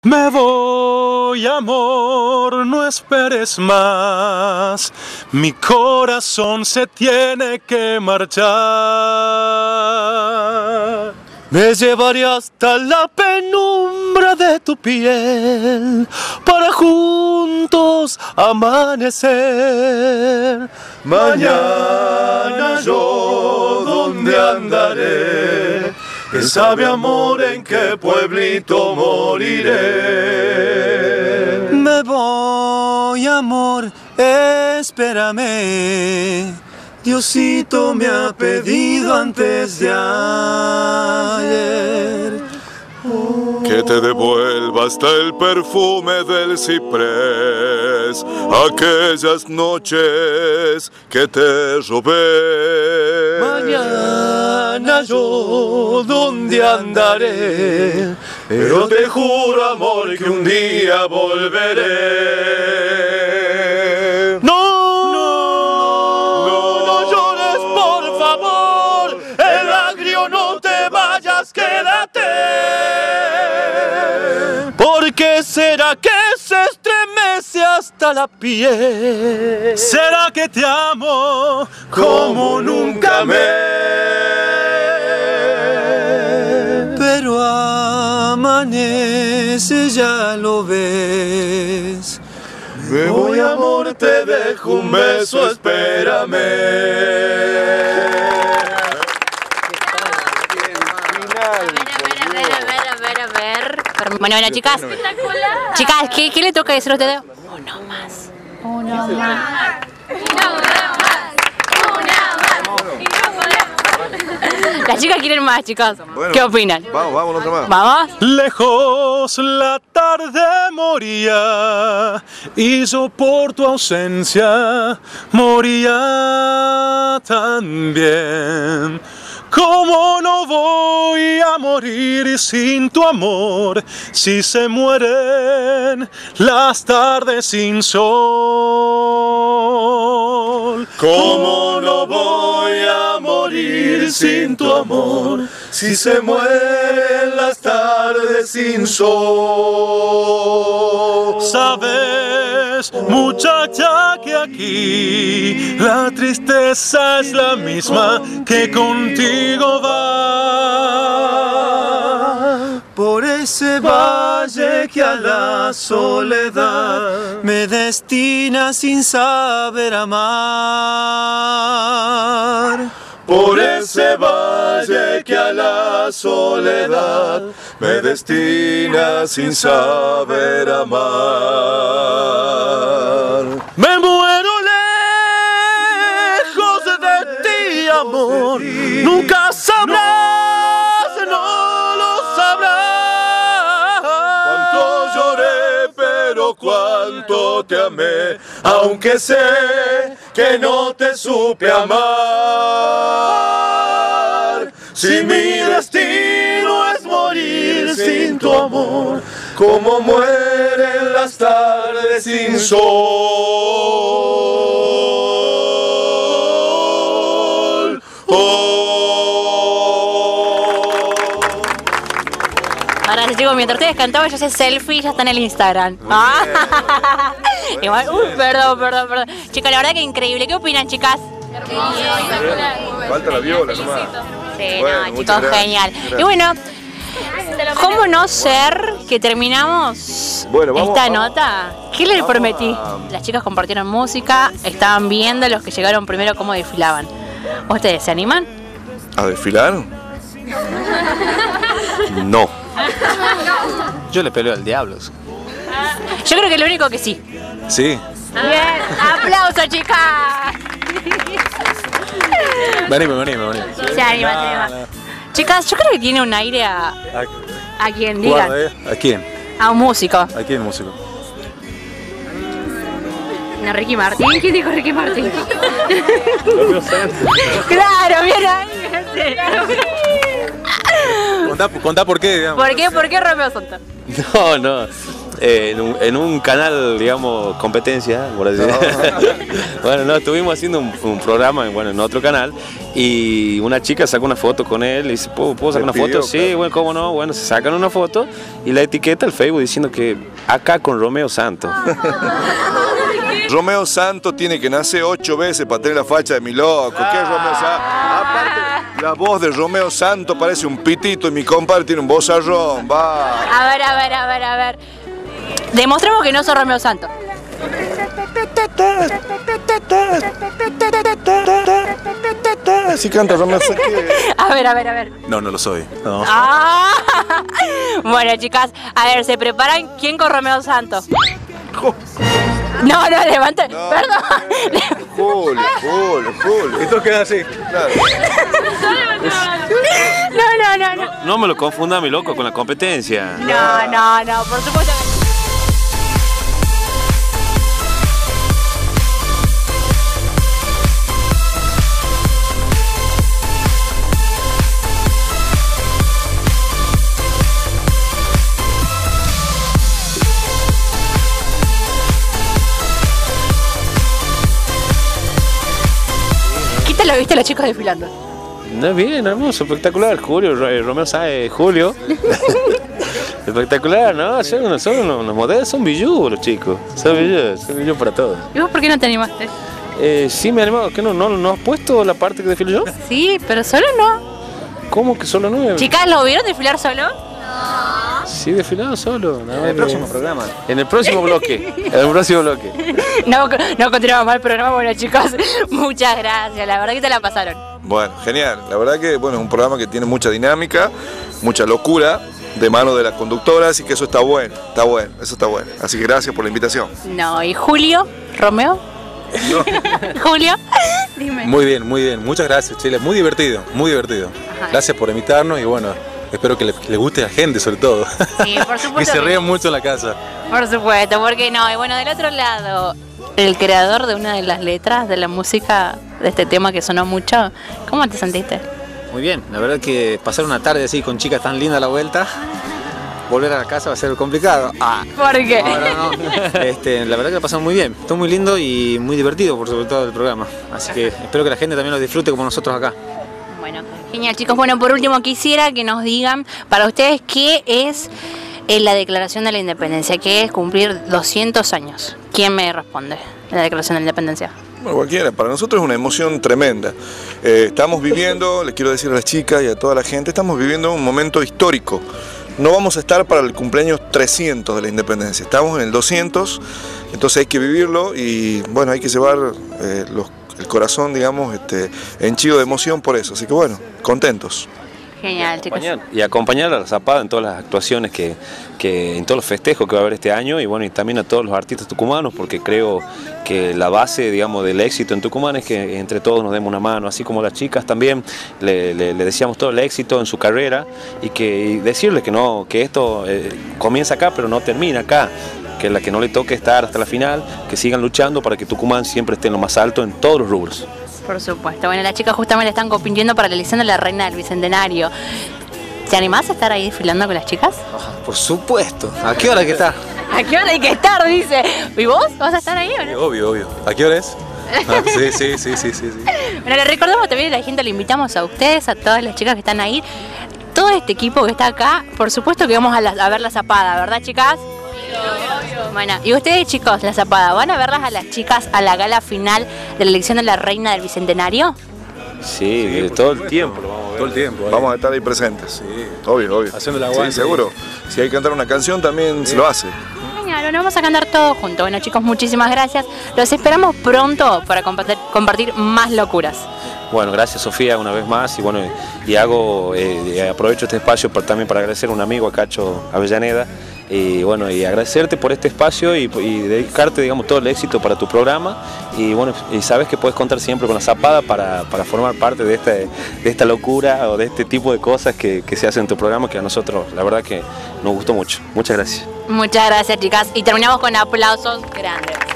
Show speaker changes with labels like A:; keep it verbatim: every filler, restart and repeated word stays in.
A: Me voy, amor, no esperes más. Mi corazón se tiene que marchar. Me llevaré hasta la penumbra de tu piel para juntos amanecer. Mañana yo, ¿dónde andaré? ¿Quién sabe, amor, en qué pueblito moriré?
B: Me voy, amor, espérame. Diosito me ha pedido antes de ayer oh.
A: Que te devuelva hasta el perfume del ciprés, aquellas noches que te robé.
B: Mañana yo, ¿dónde andaré? Pero te juro, amor, que un día volveré.
A: ¡No! ¿Por qué será que se estremece hasta la piel? ¿Será que te amo como nunca amé?
B: Pero amanece, ya lo ves.
A: Me voy, amor, te dejo un beso, espérame.
C: Bueno, bueno, chicas, chicas, ¿qué, ¿qué le toca decir a ustedes? Uno más, uno más, una más, una más. Las chicas quieren más, chicas. Bueno, ¿qué opinan?
D: Vamos, vamos, otra más.
C: ¿Vamos?
A: Lejos la tarde moría y yo por tu ausencia moría también. ¿Cómo no voy a morir sin tu amor si se mueren las tardes sin sol? ¿Cómo no voy a morir sin tu amor si se mueren las tardes sin sol? ¿Sabes, muchacha, que aquí la tristeza es la misma que contigo va?
B: Por ese valle que a la soledad me destina sin saber amar.
A: Por ese valle que a la soledad me destina sin saber amar. Me muero lejos de ti, amor. Nunca sabrás, no lo sabrás. Cuánto lloré, pero cuánto te amé, aunque sé que no te supe amar. Si mi destino es morir sin tu amor, como mueren las tardes sin sol. Oh.
C: Ahora les digo, mientras ustedes cantaban, yo hice selfie, ya está en el Instagram. Ah. Igual, uy, perdón, perdón, perdón. Chicas, la verdad que increíble. ¿Qué opinan, chicas?
D: Falta la viola nomás.
C: Sí,
D: Bueno,
C: no,
D: muchas
C: chicos,
D: gracias.
C: genial.
D: Gracias.
C: Y bueno, ¿cómo no ser que terminamos
D: Bueno, vamos,
C: esta
D: vamos.
C: nota? ¿Qué les
D: Vamos
C: prometí?
D: a-
C: Las chicas compartieron música, estaban viendo los que llegaron primero cómo desfilaban. ¿Ustedes se animan?
D: ¿A desfilar? No.
E: Yo le peleo al diablo.
C: Yo creo que lo único que sí.
E: Sí.
C: Bien, aplausos, chicas.
E: Venime, venime, venime.
C: Se anima, se anima. Chicas, yo creo que tiene un aire a, a quien diga,
E: Guarda, eh. ¿A quién?
C: a un músico.
E: ¿A quién músico?
C: No, Ricky Martin. ¿Quién dijo Ricky Martin? Claro, bien ahí.
E: Contá, contá por qué, digamos.
C: ¿Por qué? ¿Por qué Romeo Santos?
E: No, no. Eh, en, un, en un canal, digamos, competencia, por así decirlo. No. Bueno, no, estuvimos haciendo un, un programa bueno, en otro canal y una chica sacó una foto con él y dice, ¿puedo, ¿puedo sacar una foto? Sí, bueno, ¿cómo no? Bueno, se sacan una foto y la etiqueta al Facebook diciendo que acá con Romeo Santos.
A: Romeo Santos tiene que nacer ocho veces para tener la facha de mi loco. ¿Qué es Romeo Santos? Aparte, la voz de Romeo Santos parece un pitito y mi compadre tiene un vozarrón. Va.
C: A ver, a ver, a ver, a ver. Demostremos que no sos Romeo Santos.
A: Así canta Romeo Santos.
C: A ver, a ver, a ver.
E: No, no lo soy. No.
C: Ah. Bueno, chicas, a ver, ¿se preparan? ¿Quién con Romeo Santos? No, no, levanta. No, perdón.
A: Julio, Julio, Julio.
E: Esto queda así.
A: Claro.
C: No, no, no, no.
E: No, no me lo confunda, mi loco, con la competencia.
C: No, no, no, por supuesto que... ¿Lo viste los chicos desfilando?
E: No, bien, hermoso, espectacular. Julio, Romeo Sáenz, Julio. Espectacular, ¿no? Son unos, son unos, unos modelos, son billú los chicos. Son billú, son billú para todos.
C: ¿Y vos por qué no te animaste?
E: Eh, sí, me he animado. ¿Qué no, no, no has puesto la parte que desfilo yo?
C: Sí, pero solo no.
E: ¿Cómo que solo no?
C: Chicas, ¿lo vieron desfilar solo?
E: Sí, desfilado solo. No,
B: en el próximo programa.
E: En el próximo bloque. En el próximo bloque.
C: No, no continuamos mal el programa. Bueno, chicos, muchas gracias. La verdad que te la pasaron.
A: Bueno, genial. La verdad que bueno, es un programa que tiene mucha dinámica, mucha locura de mano de las conductoras y que eso está bueno, está bueno, eso está bueno. Así que gracias por la invitación.
C: No, ¿y Julio? ¿Romeo?
A: No.
C: Julio, dime.
F: Muy bien, muy bien. Muchas gracias, Chile. Muy divertido, muy divertido.
C: Ajá.
F: Gracias por invitarnos y bueno, espero que le, que le guste a la gente sobre todo.
C: Sí, por supuesto.
F: Que se
C: que
F: rían
C: sí.
F: mucho en la casa.
C: Por supuesto, porque no. Y bueno, del otro lado, el creador de una de las letras de la música de este tema que sonó mucho, ¿cómo te sentiste?
B: Muy bien, la verdad que pasar una tarde así con chicas tan lindas a la vuelta, volver a la casa va a ser complicado. Ah.
C: ¿Por qué?
B: No, no, no. Este, la verdad que la pasamos muy bien, estuvo muy lindo y muy divertido por sobre todo el programa. Así que espero que la gente también lo disfrute como nosotros acá.
C: Bueno, genial chicos. Bueno, por último quisiera que nos digan para ustedes qué es eh, la Declaración de la Independencia, qué es cumplir doscientos años. ¿Quién me responde? La Declaración de la Independencia.
A: Bueno, cualquiera, para nosotros es una emoción tremenda. Eh, estamos viviendo, le quiero decir a las chicas y a toda la gente, estamos viviendo un momento histórico. No vamos a estar para el cumpleaños trescientos de la Independencia, estamos en el doscientos, entonces hay que vivirlo y bueno, hay que llevar eh, los, el corazón, digamos, este, henchido de emoción por eso, así que bueno, contentos.
C: Genial, chicos.
E: Y acompañar a la Zapada en todas las actuaciones que, que en todos los festejos que va a haber este año y bueno, y también a todos los artistas tucumanos, porque creo que la base, digamos, del éxito en Tucumán es que entre todos nos demos una mano, así como las chicas también le, le, le deseamos todo el éxito en su carrera y que y decirles que no, que esto eh, comienza acá pero no termina acá, que la que no le toque estar hasta la final, que sigan luchando para que Tucumán siempre esté en lo más alto en todos los rubros.
C: Por supuesto. Bueno, las chicas justamente están compitiendo para la elección de la Reina del Bicentenario. ¿Te animás a estar ahí desfilando con las chicas?
B: Oh, por supuesto. ¿A qué hora hay que estar?
C: ¿A qué hora hay que estar? Dice. ¿Y vos? ¿Vas a estar ahí o no?
F: Obvio, obvio. ¿A qué hora es? Ah, sí, sí, sí, sí, sí, sí.
C: Bueno, le recordamos también a la gente, le invitamos a ustedes, a todas las chicas que están ahí, todo este equipo que está acá, por supuesto que vamos a, la, a ver la Zapada, ¿verdad, chicas? Bueno, y ustedes chicos, la Zapada, ¿van a verlas a las chicas a la gala final de la elección de la Reina del Bicentenario?
E: Sí, sí todo el tiempo lo vamos a ver.
F: Todo el tiempo. Ahí.
A: Vamos a estar ahí presentes.
F: Sí.
A: Obvio, obvio.
F: Haciendo la aguante.
A: Sí, seguro. Si hay que cantar una canción también sí. Se lo hace.
C: Genial, bueno, vamos a cantar todos juntos. Bueno chicos, muchísimas gracias. Los esperamos pronto para compartir, compartir más locuras.
E: Bueno, gracias Sofía una vez más y bueno, y hago, eh, aprovecho este espacio para, también para agradecer a un amigo, a Cacho Avellaneda, y bueno, y agradecerte por este espacio y, y dedicarte, digamos, todo el éxito para tu programa y bueno, y sabes que puedes contar siempre con la Zapada para, para formar parte de, este, de esta locura o de este tipo de cosas que, que se hacen en tu programa que a nosotros, la verdad que nos gustó mucho. Muchas gracias.
C: Muchas gracias chicas y terminamos con aplausos grandes.